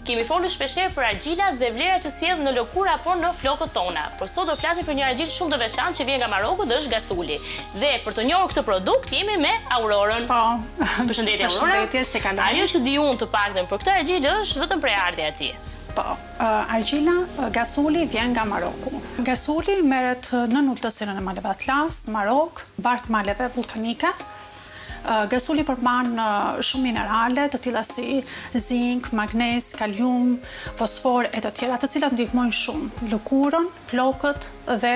kemi folur shpeshherë për argjilat dhe vlerat që sjell në lëkura apo në flokët tona. Por sot do flasim për një argjil shumë të veçantë që vjen nga Maroku dhe është gasuli. Dhe për të njohur këtë produkt jemi me Aurorën. Po. Përshëndetje Aurora. Përshëndetje, se kalon. Ajo që di unë të paktën për këtë argjil është vetëm preardhja e tij. Po, argjila gasuli vjen nga Maroku. Gasuli merret në ulëtësinë e maleve Atlas, në Marok, bark maleve vulkanike. Gasuli përmban shumë minerale, të tilla si zink, magnez, kalium, fosfor e të tjera, të cilat ndihmojnë shumë lëkurën, flokët dhe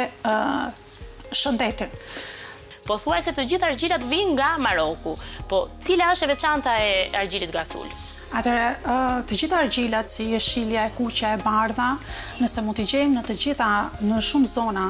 shëndetin. Po thuaj se të gjithë argjilat vijnë nga Maroku, po cila është e veçanta e argjilit gasul? Atëre, të gjitha argjilat si jeshilja, e kuqja, e bardha, nëse mund t'i gjejmë në shumë zona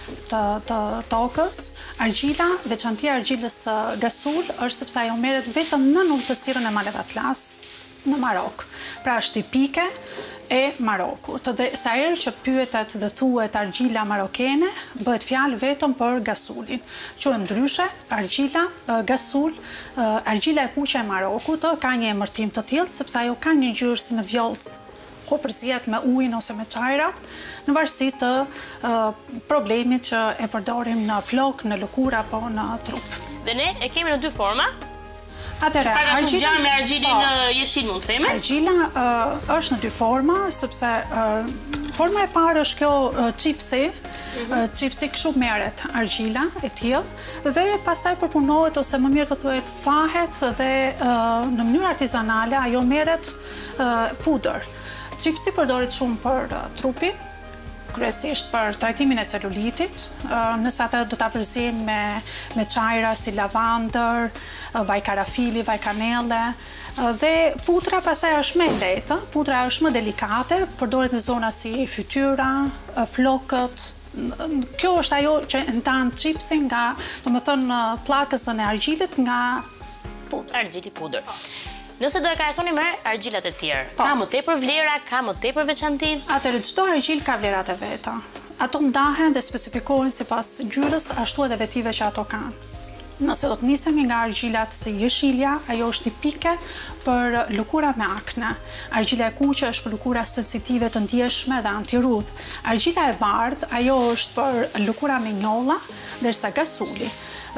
të tokës, argjila, veçantia e argjilës gasul është sepse ajo merret vetëm në ulëtësirën e maleve Atlas në Marok. Pra është tipike e Marokut. Dhe sa herë që pyetet dhe thuhet argjila marokene, bëhet fjalë vetëm për gasulin. Quhet ndryshe argjila gasul, argjila e kuqe e Marokut ka një emërtim të tillë sepse ajo ka një ngjyrë si në vjollc, ku përzihet me ujin ose me çajrat, në varësi të problemit që e përdorim në flok, në lëkurë apo në trup. Dhe ne e kemi në dy forma. Atëre, argjila me argjilin jeshil mund të themi? Argjila është në dy forma, sepse forma e parë është kjo çipsi. Çipsi kështu merret argjila e tillë dhe pastaj përpunohet ose më mirë të thuhet thahet dhe në mënyrë artizanale ajo merret pudër. Çipsi përdoret shumë për trupin, kryesisht për trajtimin e celulitit, nëse atë do ta përzijmë me çajra si lavandër, vaj karafili, vaj kanelle, dhe pudra pastaj është më e lehtë, pudra është më delikate, përdoret në zona si fytyra, flokët. Kjo është ajo që ndan çipsin nga, domethënë, pllakësën e argjilit nga argjili pudër. Nëse do e krahasonim me argjilat e tjerë, ka më tepër vlera, ka më tepër veçanti? Atëherë çdo argjil ka vlerat e veta. Ato ndahen dhe specifikohen sipas ngjyrës, ashtu edhe vetive që ato kanë. Nëse do të nisemi nga argjilat si jeshilja, ajo është tipike për lëkura me akne. Argjila e kuqe është për lëkura sensitive të ndjeshme dhe antirudh. Argjila e bardhë, ajo është për lëkura me njolla, ndërsa gasuli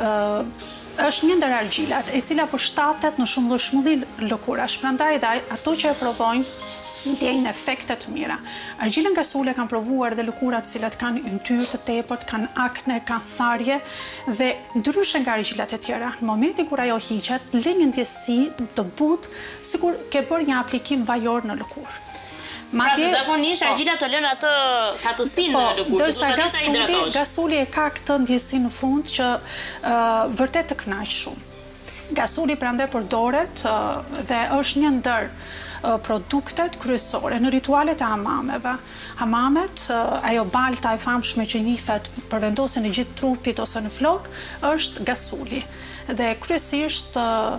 është një ndër argjilat e cila përshtatet në shumë lloj lëkurash. Prandaj dhe ato që e provojnë ndjejnë efekte të mira. Argjilën gasule kanë provuar dhe lëkurat cilat kanë yntyrë të tepërt, kanë akne, kanë tharje dhe ndryshe nga argjilat e tjera. Në momentin kur ajo hiqet, lë një ndjesi të butë, sikur ke bërë një aplikim vajor në lëkurë. Pra se zakonisht argjilat të lënë atë katësinë në lëkurë, dërsa gasuli e ka këtë ndjesi në fund që vërtet të kënaq shumë. Gasuli prandaj përdoret dhe është një ndër produktet kryesore në ritualet e hamameve. Hamamet, ajo balta e famshme që njihet për vendosin e gjithë trupit ose në flok, është gasuli. Dhe kryesisht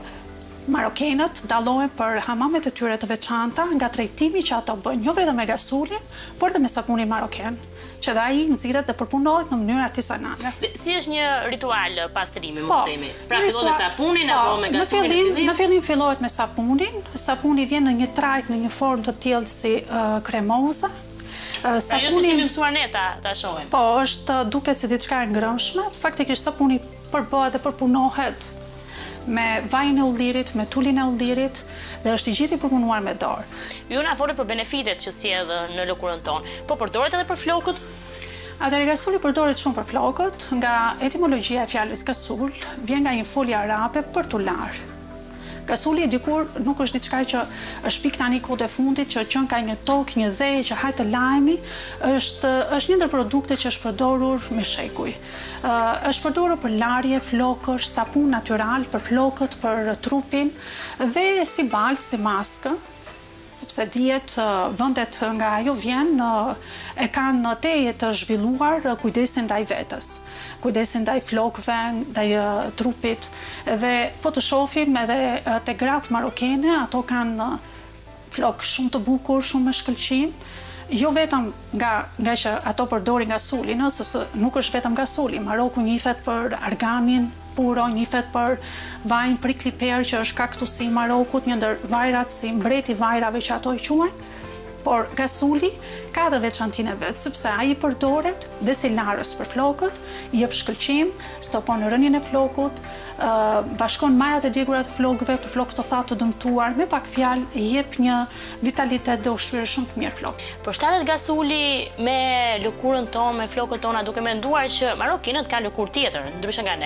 marokenët dallohen për hamamet e tyre të veçanta nga trajtimi që ato bëjnë, jo vetëm me gasulin, por edhe me sapunin maroken, që dhe ai nxirret dhe përpunohet në mënyrë artizanale. Si është një ritual pastrimi, mund të themi? Pra fillohet me sapunin apo me gasulin? Në fillim fillohet me sapunin. Sapuni vjen në një trajt, në një formë të tillë si kremoza. Pra jo si kemi mësuar ne ta shohim. Po, është duket si diçka e ngrënshme. Faktikisht sapuni përbëhet dhe përpunohet me vajin e ullirit, me tulin e ullirit dhe është i gjithë i përpunuar me dorë. Ju na folët për benefitet që sjell në lëkurën tonë, po përdoret edhe për flokët? Atëherë gasuli përdoret shumë për flokët, nga etimologjia e fjalës gasul vjen nga një folje arabe për tu larë. Gasuli dikur nuk është diçka që është pik tani kohët e fundit që qënë ka një tokë, një dhejë që hajtë të lajmi, është një ndër produkte që është përdorur me shekuj. Është përdorur për larje, flokësh, sapun natyral për flokët, për trupin dhe si baltë, si maskë, sepse dihet vendet nga ajo vjen e kanë teje të zhvilluar kujdesin ndaj vetes, kujdesin ndaj flokëve, ndaj trupit, dhe po të shohim edhe te gratë marokene, ato kanë flokë shumë të bukur, shumë me shkëlqim, jo vetëm nga që ato përdorin gasulin, sepse nuk është vetëm gasuli. Maroku njihet për arganin puro, njihet për vajin prikliper që është kaktusi i Marokut, një ndër vajrat si mbreti vajrave që ato i quajnë. Por gasuli ka dhe veçantinë e vetë, sepse ai përdoret dhe si larës për flokët, jep shkëlqim, stopon rënien e flokut, bashkon majat e djegura të flokëve për flokë të thatë të dëmtuar, me pak fjalë jep një vitalitet dhe ushqyerje shumë të mirë flokë. Përshtatet gasuli me lëkurën tonë, me flokët tona, duke menduar që marokinët kanë lëkurë tjetër, ndryshe nga ne.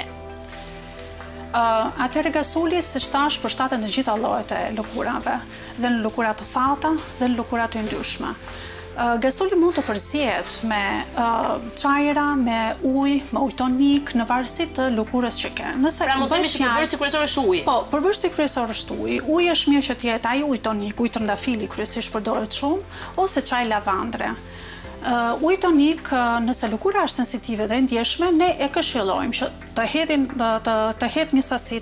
Atëherë gasuli, siç thash, përshtatet në gjitha llojet e lëkurave, dhe në lëkura të thata dhe në lëkura të yndyrshme. Gasuli mund të përzihet me çajra, me ujë, me ujë tonik, në varësi të lëkurës që ke. Pra mund të themi që përbërësi kryesor është uji. Po, përbërësi kryesor është uji. Uji është mirë që të jetë ai ujë tonik, ujë trëndafili kryesisht përdoret shumë, ose çaj lavandre. Uji tonik, nëse lëkura është sensitive dhe ndjeshme, ne e këshillojmë që të hedh një sasi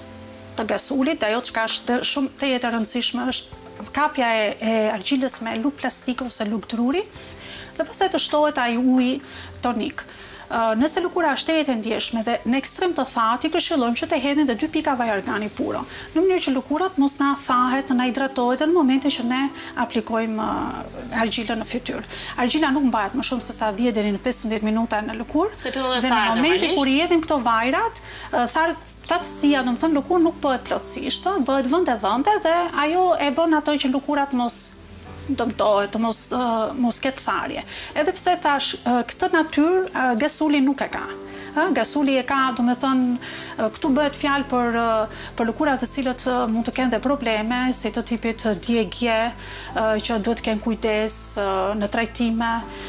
të gasulit, dhe ajo çka është shumë të jetë e rëndësishme është kapja e argjilës me lugë plastike ose lugë druri, dhe pastaj të shtohet ai uji tonik. Nëse lëkura është e ndjeshme dhe në ekstrem të thatë, i këshillojmë që të hedhin dhe 2 pika vaj organi puro, në mënyrë që lëkurat mos na thahet, na hidratohet në momentin që ne aplikojmë argjilën në fytyrë. Argjila nuk mbahet më shumë se sa 10 deri në 15 minuta në lëkurë, dhe në momentin kur i hedhin këto vajrat, thatësia, do të thënë lëkurë nuk bëhet plotësisht, bëhet vende dhe ajo e bën ato që lëkurat mos dëmtohet, mos ketë tharje. Edhe pse thash, këtë natyrë gasuli nuk e ka. Gasuli e ka, do me thënë, këtu bëhet fjalë për lëkurat të cilët mund të kenë dhe probleme, si të tipit djegje, që duhet të kenë kujdes në trajtime,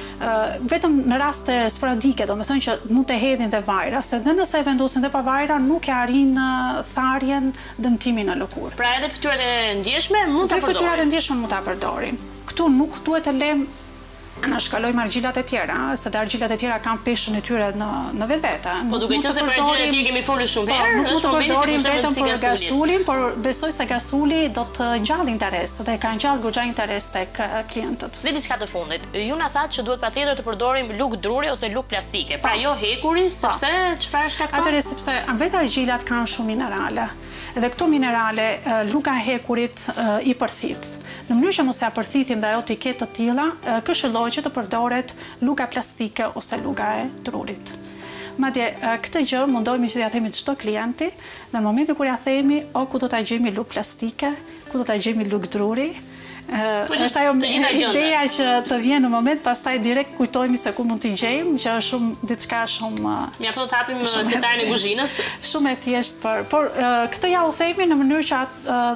vetëm në raste sporadike, do me thënë që mund të hedhin dhe vajra, se dhe nëse e vendosin dhe pa vajra, nuk e arrin tharjen, dëmtimin në lëkurë. Pra edhe fytyrat e ndjeshme mund ta përdorin. Fytyrat e ndjeshme mund ta përdorin. Këtu nuk duhet të lëm në shkallojmë argjilat e tjera, se dhe argjilat e tjera kanë peshën e tyre në vetvete. Po duke qenë se për argjilat e tjera kemi folur shumë herë, nuk mund të përdorim vetëm për gasulin, por besoj se gasuli do të ngjall interes dhe ka ngjall goxha interes tek klientët. Dhe diçka të fundit, ju na thatë që duhet patjetër të përdorim lugë druri ose lugë plastike. Pra jo hekuri, sepse çfarë shkakton? Atëherë sepse vetë argjilat kanë shumë minerale. Dhe këto minerale luga e hekurit i përthith. Në mënyrë që mos ja përthithim dhe ajo të ketë të tilla, këshillohet që të përdoret luga plastike ose luga e drurit. Madje këtë gjë mundohemi që ja themi çdo klienti, dhe në momentin kur ja themi, ku do ta gjejmë lugë plastike, ku do ta gjejmë lugë druri, është ajo ideja që të vjen në moment, pastaj direkt kujtohemi se ku mund t'i gjejmë, që është shumë diçka shumë mjafton të hapim setarin e kuzhinës. Shumë e thjeshtë por këtë ja u themi në mënyrë që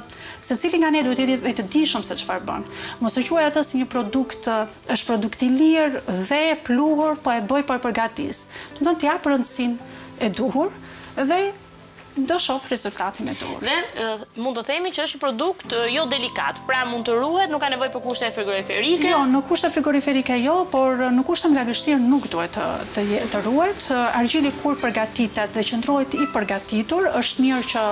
secili nga ne duhet të jetë të dijshëm se çfarë bën. Mos e quaj atë si një produkt, është produkt i lirë dhe pluhur, po e bëj për përgatis. Do të thonë t'jap rëndësinë e duhur dhe do shoh rezultatin e duhur. Dhe mund të themi që është një produkt jo delikat, pra mund të ruhet, nuk ka nevojë për kushte frigoriferike. Jo, në kushte frigoriferike jo, por në kushte lagështirë nuk duhet të ruhet. Argjili kur përgatitet dhe qëndrohet i përgatitur, është mirë që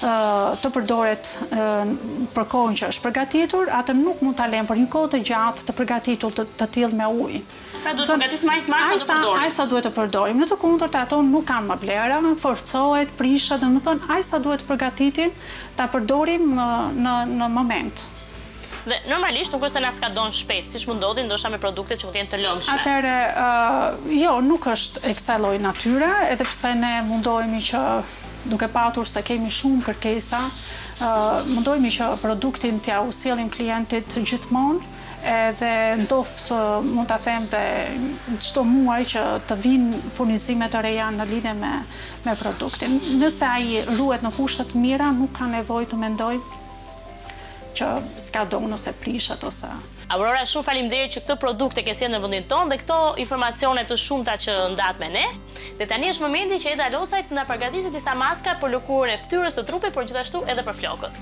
të përdoret për kohën që është përgatitur, atë nuk mund ta lëmë për një kohë të gjatë të përgatitur të tillë me ujë. Pra duhet të përgatis më masa të përdorim. Ajsa duhet të përdorim. Në të kundërt ato nuk kanë më vlera, forcohet, prishet, domethënë ajsa duhet të përgatitin, ta përdorim në moment. Dhe normalisht nuk është se na skadon shpejt, siç mund ndodhi ndoshta me produktet që mund të jenë të lëndshme. Atëherë, jo, nuk është e kësaj lloji natyre, edhe pse ne mundohemi që duke patur se kemi shumë kërkesa, mundohemi që produktin t'ja u sjellim klientit gjithmonë. Edhe ndodh, mund ta them, dhe çdo muaj që të vinë furnizime të reja në lidhje me produktin. Nëse ai ruhet në kushte të mira, nuk ka nevojë të mendoj që skadon ose prishet ose. Aurora, shumë faleminderit që këtë produkt e ke sjellë në vendin tonë dhe këto informacione të shumta që ndat me ne. Dhe tani është momenti që Eda Locaj të na përgatiset disa maska për lëkurën e fytyrës, të trupit, por gjithashtu edhe për flokët.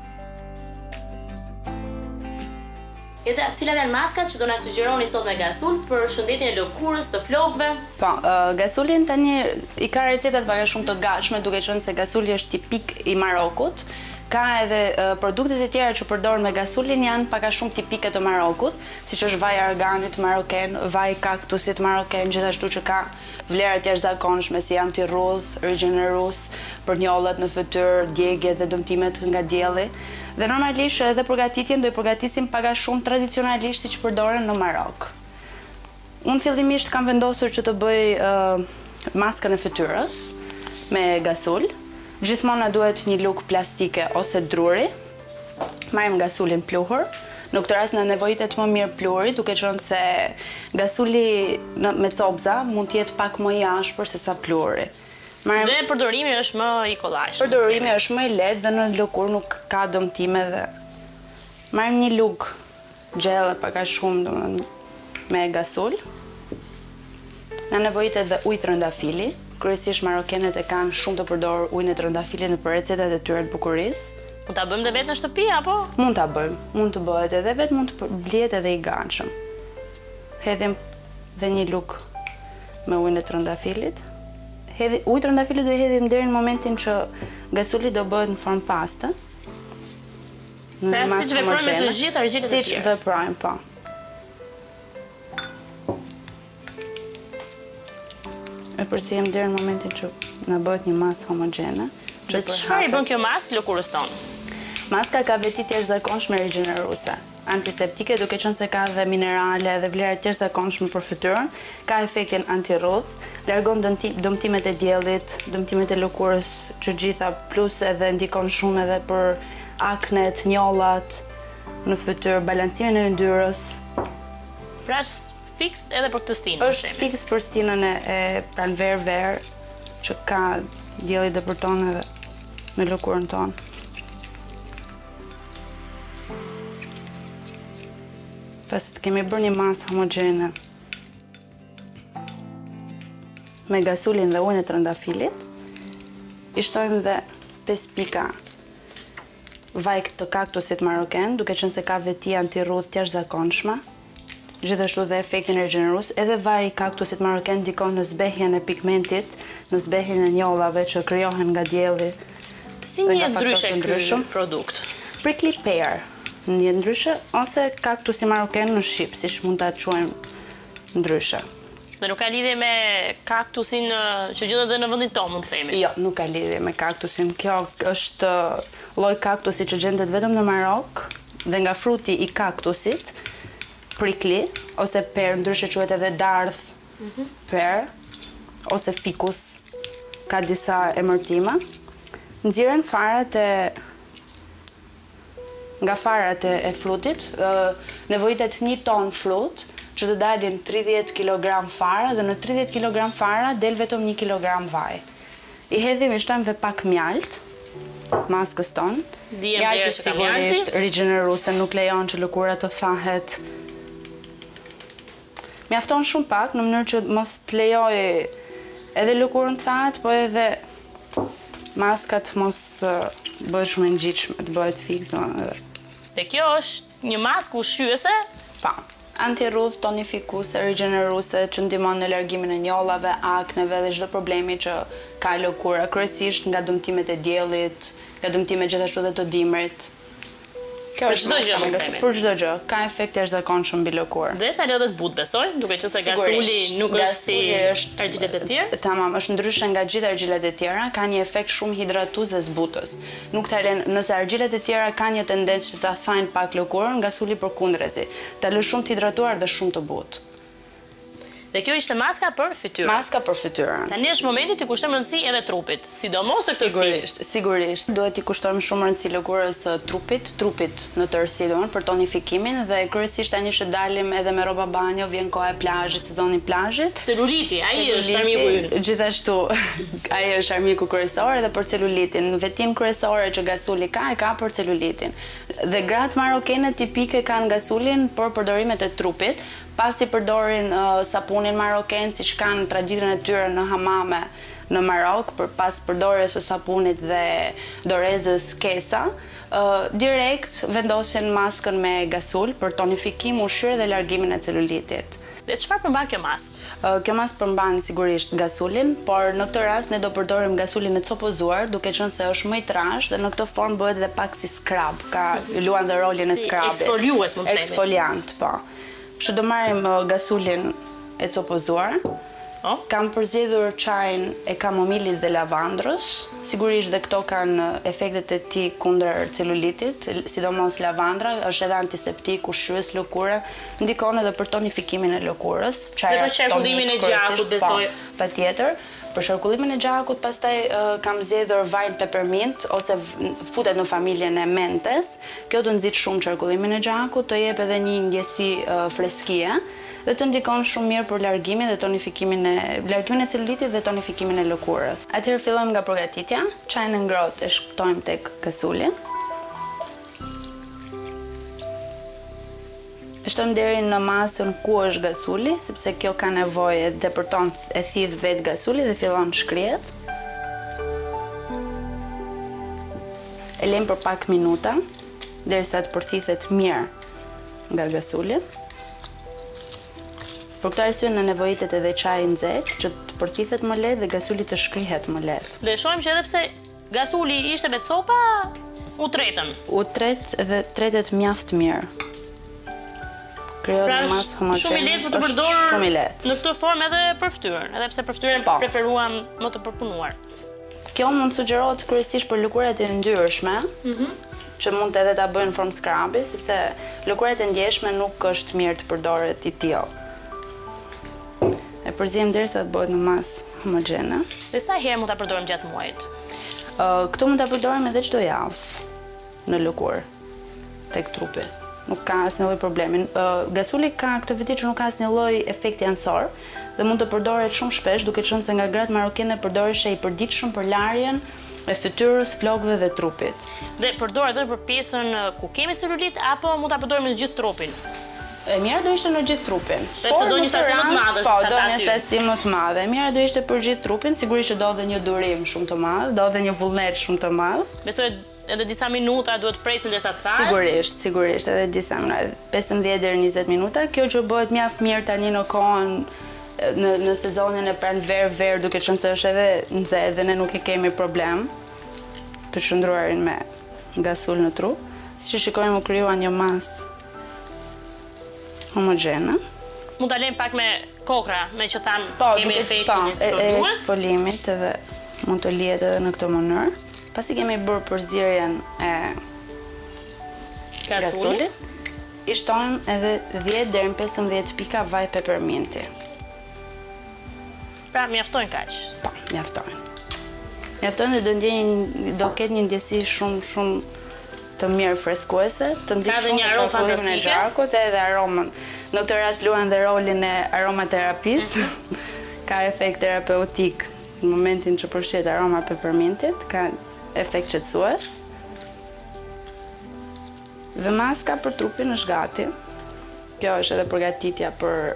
Eda, cilat janë maskat që do na sugjeroni sot me gasul për shëndetin e lëkurës, të flokëve? Po, gasulin tani i ka recetat pak shumë të gatshme, duke qenë se gasuli është tipik i Marokut. Ka edhe produktet e tjera që përdoren me gasulin janë pak shumë tipike të Marokut, siç është vaji arganit maroken, vaji kaktusit maroken, gjithashtu që ka vlera të jashtëzakonshme si antirrudh, rigjenerues, për njollat në fytyrë, djegjet dhe dëmtimet nga dielli. Dhe normalisht edhe përgatitjen do i përgatisim pak a shumë tradicionalisht siç përdoren në Marok. Unë fillimisht kam vendosur që të bëj maskën e fytyrës me gasul. Gjithmonë na duhet një lugë plastike ose druri. Marrim gasulin pluhur. Në këtë rast na nevojitet më mirë pluhuri, duke qenë se gasuli me copza mund të jetë pak më i ashpër se sa pluhuri. Dhe përdorimi është më i kollajshëm. Përdorimi është më i lehtë dhe në lëkurë nuk ka dëmtime dhe marrim një lugë gjelle pak a shumë domethënë me gasul. Na nevojitet dhe ujë trëndafili. Kryesisht marokenet e kanë shumë të përdorur ujin e trëndafilit në recetat e tyre të bukurisë. Mund ta bëjmë edhe vetë në shtëpi apo? Mund ta bëjmë. Mund të bëhet edhe vetë, mund të blihet edhe i gatshëm. Hedhim dhe një lugë me ujin e trëndafilit. Uji trëndafilit do i hedhim deri në momentin që gasuli do bëhet në formë paste. Pra siç veprojmë me të gjitha argjelet e tjera. Siç veprojmë, po. E përsiem deri në momentin që na bëhet një masë homogjene. Dhe çfarë i bën kjo maskë lëkurës tonë? Maska ka veti të jashtëzakonshme rigjeneruese, antiseptike, duke qenë se ka dhe minerale dhe vlera të jashtëzakonshme për fytyrën, ka efektin antirrudh, largon dëmtimet e diellit, dëmtimet e lëkurës që gjitha, plus edhe ndikon shumë edhe për aknet, njollat në fytyrë, balancimin e yndyrës. Pra fiks edhe për këtë stinën. Është fiks për stinën e pranver që ka dielli dëpërton edhe në lëkurën tonë. Pasi të kemi bërë një masë homogjene me gasulin dhe ujin e trëndafilit, i shtojmë dhe 5 pika vaj të kaktusit maroken, duke qenë se ka veti antirrudh të jashtëzakonshme, gjithashtu dhe efektin rigjenerues, edhe vaj i kaktusit maroken ndikon në zbehjen e pigmentit, në zbehjen e njollave që krijohen nga dielli. Si një ndryshe ky produkt? Prickly pear, një ndryshe, ose kaktusi maroken në shqip, siç mund ta quajmë ndryshe. Dhe nuk ka lidhje me kaktusin që gjendet edhe në vendin tonë, mund të themi. Jo, nuk ka lidhje me kaktusin. Kjo është lloj kaktusi që gjendet vetëm në Marok dhe nga fruti i kaktusit, prickly ose per, ndryshe quhet edhe dardh, per ose fikus, ka disa emërtime. Nxirren nga farat e frutit, nevojitet 1 ton frut, që të dalin 30 kg fara dhe në 30 kg fara del vetëm 1 kg vaj. I hedhim, i shtojmë dhe pak mjalt, maskës tonë. Mjalti sigurisht rigjeneruese, nuk lejon që lëkura të thahet. Mjafton shumë pak në mënyrë që mos të lejoj edhe lëkurën të thahet, po edhe maskat mos bëhet shumë e ngjitshme, të bëhet fikse. Dhe kjo është një maskë ushqyese? Pa. Antirrudh, tonifikuese, rigjeneruese, që ndihmon në largimin e njollave, akneve dhe çdo problemi që ka lëkura, kryesisht nga dëmtimet e diellit, nga dëmtimet gjithashtu dhe të dimrit. Për çdo gjë, për çdo gjë, ka efekt jashtëzakonshëm mbi lëkurë. Dhe ta lë të zbut, besoj, duke qenë se gasuli nuk është si argjelet e tjera. Tamam, është ndryshe nga gjithë argjelet e tjera, ka një efekt shumë hidratues dhe zbutës. Nuk ta lën, nëse argjelet e tjera kanë një tendencë që ta thajnë pak lëkurën, gasuli përkundrezi, ta lë shumë të hidratuar dhe shumë të butë. Dhe kjo ishte maska për fytyrën. Maska për fytyrën. Tani është momenti të kushtojmë rëndësi edhe trupit, sidomos të këtë stil. Sigurisht. Duhet i kushtojmë shumë rëndësi lëkurës trupit në tërësi, domethënë për tonifikimin dhe kryesisht tani që dalim edhe me rroba banjo, vjen koha e plazhit, sezoni i plazhit. Celuliti, ai është armiku ynë. Gjithashtu, ai është armiku kryesor edhe për celulitin. Vetin kryesore që gasuli ka, e ka për celulitin. Dhe gratë marokene tipike kanë gasulin për përdorimet e trupit, pasi përdorin sapunin maroken, siç kanë traditën e tyre në hamame në Marok, pas përdorjes së sapunit dhe dorezës kesa, direkt vendosin maskën me gasul për tonifikim, ushqyer dhe largimin e celulitit. Dhe çfarë përmban kjo maskë? Kjo maskë përmban sigurisht gasulin, por në këtë rast ne do përdorim gasulin e copozuar, duke qenë se është më i trashë dhe në këtë formë bëhet edhe pak si skrab, luan dhe rolin e skrabit. Si eksfoliues, mund të themi. Eksfoliant, po. Që do marrim gasulin e copozuar, Kam përzgjedhur çajin e kamomilit dhe lavandrës. Sigurisht dhe këto kanë efektet e tij kundër celulitit, sidomos lavandra është edhe antiseptik, ushqyes lëkure, ndikon edhe për tonifikimin e lëkurës. Dhe për qarkullimin e gjakut, besoj. Patjetër. Për qarkullimin e gjakut, pastaj kam zgjedhur vajin peppermint ose futet në familjen e mentes. Kjo të nxit shumë qarkullimin e gjakut, të jep edhe një ndjesi freskie dhe të ndikon shumë mirë për largimin e celulitit dhe tonifikimin e lëkurës. Atëherë fillojmë nga përgatitja. Çajin e ngrohtë e shkëtojmë tek kasuli. E shtojmë deri në masën ku është gasuli, sepse kjo ka nevojë depërton e thith vetë gasuli dhe fillon shkrihet. E lejmë për pak minuta, derisa të përthithet mirë nga gasuli. Për këtë arsye në nevojitet edhe çaji i nxehtë që të përthithet më lehtë dhe gasuli të shkrihet më lehtë. Dhe shohim që edhe pse gasuli ishte me copa, u tretën. U tret dhe tretet mjaft mirë. Krijohet një masë homogjene. Shumë i lehtë për të përdorur shumë i lehtë. Në këtë formë edhe për fytyrën, edhe pse për fytyrën preferuam më të përpunuar. Kjo mund të sugjerohet kryesisht për lëkurat e ndyrshme, që mund edhe ta bëjnë formë skrabi, sepse lëkurat e ndjeshme nuk është mirë të përdoret i tillë. E përzihem derisa të bëhet në masë homogjene. Dhe sa herë mund ta përdorim gjatë muajit? Këto mund ta përdorim edhe çdo javë në lëkurë tek trupi. Nuk ka asnjë lloj problemi. Gasuli ka këtë viti që nuk ka asnjë lloj efekti ansor dhe mund të përdoret shumë shpesh, duke qenë se nga gratë marokane përdoreshe i përditshëm për larjen e fytyrës, flokëve dhe trupit. Dhe përdoret edhe për pjesën ku kemi celulit apo mund ta përdorim në gjithë trupin? E mirë do ishte në gjithë trupin. Sepse do një sasi më të madhe. Po, do një sasi më të madhe. E mirë do ishte për gjithë trupin, sigurisht që do dhe një durim shumë të madh, do dhe një vullnet shumë të madh. Besoj edhe disa minuta duhet presin derisa të thahet. Sigurisht, edhe disa minuta, 15 deri 20 minuta. Kjo që bëhet mjaft mirë tani në kohën në sezonin e pranverë, duke qenë se është edhe nxehtë dhe ne nuk e kemi problem të qëndruarin me gasul në tru. Si që shikojmë u kryua një masë homogjene. Mund ta lejmë pak me kokra, me që thamë kemi efektin e sprovues. Eksfolimit edhe mund të lihet edhe në këtë mënyrë. Pasi kemi bërë përzierjen e gasulit, i shtojmë edhe 10 deri në 15 pika vaj pepperminti. Pra mjaftojnë kaq. Po, mjaftojnë. Mjaftojnë dhe do ketë një ndjesi shumë të mirë freskuese, të nxjih shumë aromë fantastike, edhe aromën. Në këtë rast luan dhe rolin e aromaterapisë. Ka efekt terapeutik në momentin që përfshihet aroma peppermintit, ka efekt qetësues. Dhe maska për trupin është gati. Kjo është edhe përgatitja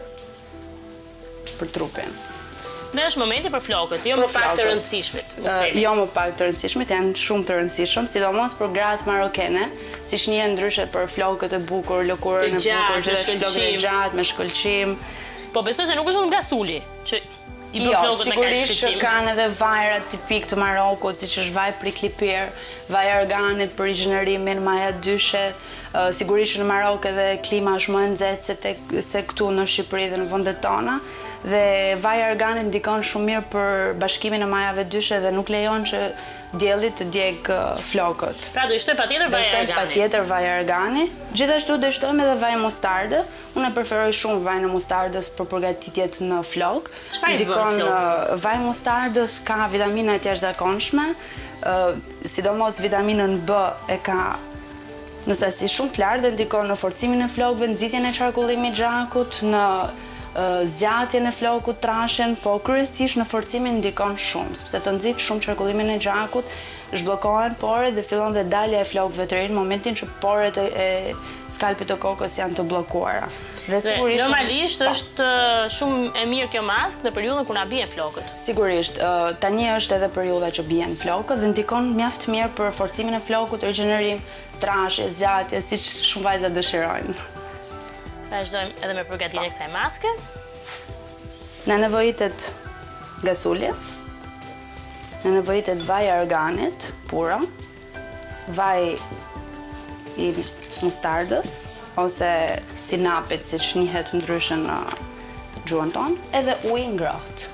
për trupin. Dhe është momenti për flokët, jo më pak të rëndësishmit. Jo më pak të rëndësishmit, janë shumë të rëndësishëm, sidomos për gratë marokene, si njihen ndryshe për flokët e bukur, lëkurën e bukur, flokët e gjatë me shkëlqim. Po besoj se nuk është vetëm gasuli që i bën flokët me kaq shkëlqim. Sigurisht kanë edhe vajra tipik të Marokut, siç është vaj priklipir, vaj arganit për rigjenerimin, maja dyshe. Sigurisht në Marok edhe klima është më e nxehtë se këtu në Shqipëri dhe në vendet tona. Dhe vaj arganit ndikon shumë mirë për bashkimin e majave dyshe dhe nuk lejon që dielli të djeg flokët. Pra do i shtoj patjetër vaj argani. Do patjetër vaj argani. Gjithashtu do i shtojmë edhe vaj mustarde. Unë preferoj shumë vajin e mustardës për përgatitjet në flok. Ndikon vaj mustardës ka vitamina të jashtëzakonshme, sidomos vitaminën B e ka në sasi shumë të lartë dhe ndikon në forcimin e flokëve, nxitjen e qarkullimit gjakut, në zgjatjen e flokut trashen, po kryesisht në forcimin ndikon shumë, sepse të nxit shumë qarkullimin e gjakut, zhbllokohen poret dhe fillon dhe dalja e flokëve të rinë në momentin që poret e skalpit të kokës janë të bllokuara. Dhe normalisht është shumë e mirë kjo maskë në periudhën kur na bien flokët. Sigurisht, tani është edhe periudha që bien flokët dhe ndikon mjaft mirë për forcimin e flokut, rigjenerim, trashje, zgjatje, siç shumë vajza dëshirojnë. Vazhdojmë edhe me përgatitjen e kësaj maske. Në nevojitet gasuli, në nevojitet vaj arganit pura, vaj i mustardës ose sinapit, siç njihet ndryshe në gjuhën tonë, edhe ujë ngrohtë.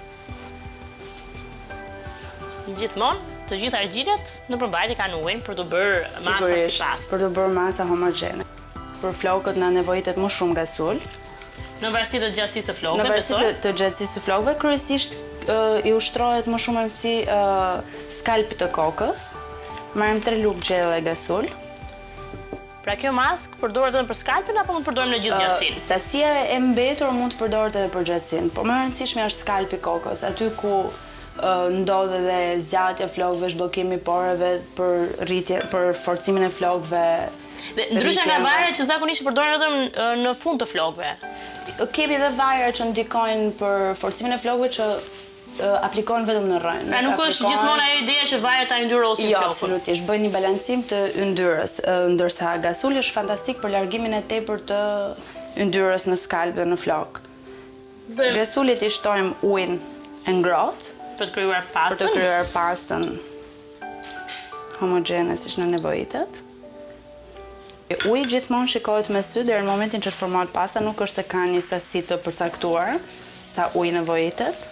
Gjithmonë, të gjitha argjilët në përmbajtje kanë ujin për të bërë masa si pastë. Për të bërë masa homogjene. Për flokët na nevojitet më shumë gasull. Në varësi të gjatësisë së flokëve, Në varësi të gjatësisë së flokëve, kryesisht i ushtrohet më shumë rëndësi skalpit të kokës. Marrim 3 lugë gjelle gasull. Pra kjo maskë përdoret edhe për skalpin apo mund të përdorim në gjithë gjatësinë? Sasia e mbetur mund të përdoret edhe për gjatësinë, por më e rëndësishme është skalpi kokës, aty ku ndodhe dhe zgjatja flokëve, zhbllokimi i poreve për forcimin e flokëve. Ndryshe nga vajra që zakonisht përdoren vetëm në fund të flokëve. Kemi edhe vajra që ndikojnë për forcimin e flokëve që aplikojnë vetëm në rrën. Pra nuk është gjithmonë ajo ideja që vajrat ta yndyrosin flokun. Jo, absolutisht, bëjnë një balancim të yndyrës, ndërsa gasulli është fantastik për largimin e tepërt të yndyrës në skalp dhe në flok. Gasullit i shtojmë ujin e ngrohtë për të krijuar pastën. Për të krijuar pastën homogjene siç na nevojitet. Uji gjithmonë shikohet me sy deri në momentin që të formohet pasta, nuk është se ka një sasi të përcaktuar sa uji nevojitet.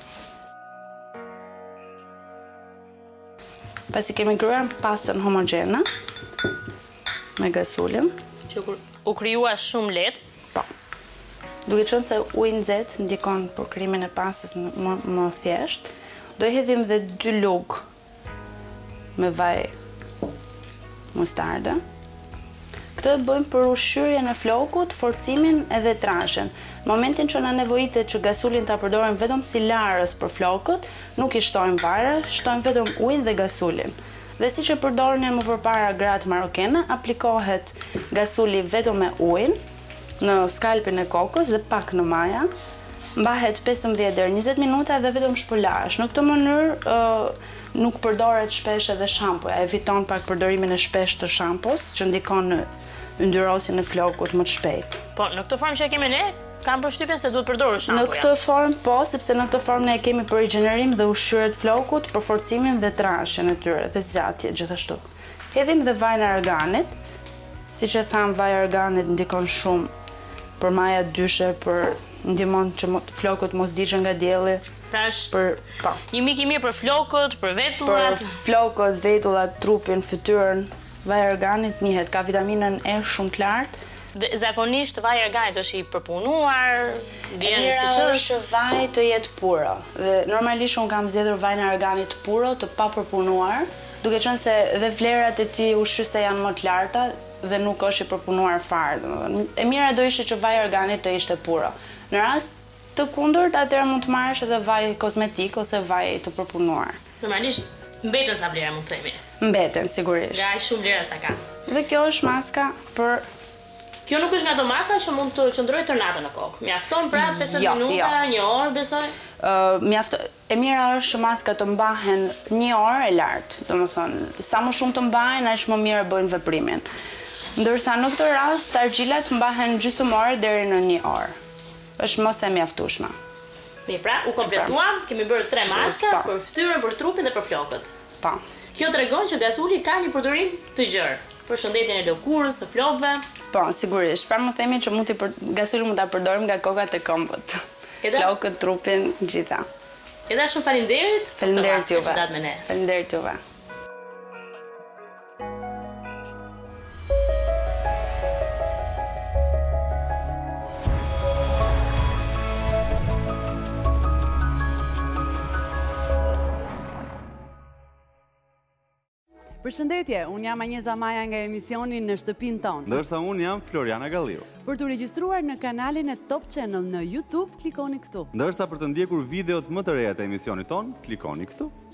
Pasi kemi krijuar pastën homogjene me gasullin, që u krijua shumë lehtë. Po. Duke qenë se uji i nxehtë ndikon për krijimin e pastës më thjesht, do i hedhim dhe 2 lugë me vaj mustarde. Këtë e bëjmë për ushqyrjen e flokut, forcimin edhe trashen. Në momentin që na nevojitet që gasullin ta përdorim vetëm si larës për flokët, nuk i shtojmë vajra, shtojmë vetëm ujin dhe gasullin. Dhe siç e përdornin më përpara gratë marokene, aplikohet gasulli vetëm me ujin në skalpin e kokës dhe pak në maja. Mbahet 15 deri 20 minuta dhe vetëm shpërlahesh. Në këtë mënyrë nuk përdoret shpesh edhe shampuja, eviton pak përdorimin e shpesh të shampos, që ndikon në yndyrosjen e flokut më të shpejt. Po, në këtë formë që e kemi ne, kam përshtypjen se duhet përdorur shampuja. Në këtë formë po, sepse në këtë formë ne e kemi për rigjenerim dhe ushqyerje të flokut, për forcimin dhe trashjen e tyre dhe zgjatje gjithashtu. Hedhim dhe vajin e arganit. Siç e tham, vaji i arganit ndikon shumë për maja dyshe, për ndihmon që flokët mos diqen nga dielli. Pra është një mik i mirë për flokët, për vetullat. Për flokët, vetullat, trupin, fytyrën. Vaji i arganit njihet, ka vitaminën E shumë të lartë. Dhe zakonisht vaji i arganit është i përpunuar, vjen siç është vaji të jetë puro. Dhe normalisht un kam zgjedhur vajin e arganit puro, të papërpunuar, duke qenë se dhe vlerat e tij ushqyese janë më të larta dhe nuk është i përpunuar fare, domethënë. E mira do ishte që vaji i arganit të ishte puro. Në rast të kundërt, atëherë mund të marrësh edhe vaj kozmetik ose vaj të përpunuar. Normalisht mbeten sa vlera, mund të themi. Mbeten, sigurisht. Nga aq shumë vlera sa ka. Dhe kjo është maska për... Kjo nuk është nga ato maska që mund të qëndrojë tërnatën në kokë. Mjafton pra 50 minuta, 1 orë, besoj? E mira është që maska të mbahen 1 orë e lartë. Domethënë, sa më shumë të mbahen, aq më mirë bëjnë veprimin. Ndërsa në këtë rast, argjilat mbahen gjysmore deri në 1 orë. Është mos e mjaftueshme. Mirë, pra, u kompletuam, kemi bërë 3 maska për fytyrën, për trupin dhe për flokët. Po. Kjo tregon që gasulli ka një përdorim të gjerë për shëndetjen e lëkurës, së flokëve. Po, sigurisht. Pra më themi që gasulli mund ta përdorim nga kokat e këmbët. Flokët, trupin, gjitha. Edhe shumë faleminderit. Faleminderit juve. Faleminderit juve. Përshëndetje, unë jam Anjeza Maja nga emisioni Në shtëpinë tonë. Ndërsa unë jam Floriana Galliu. Për të regjistruar në kanalin e Top Channel në YouTube, klikoni këtu. Ndërsa për të ndjekur videot më të reja të emisionit tonë, klikoni këtu.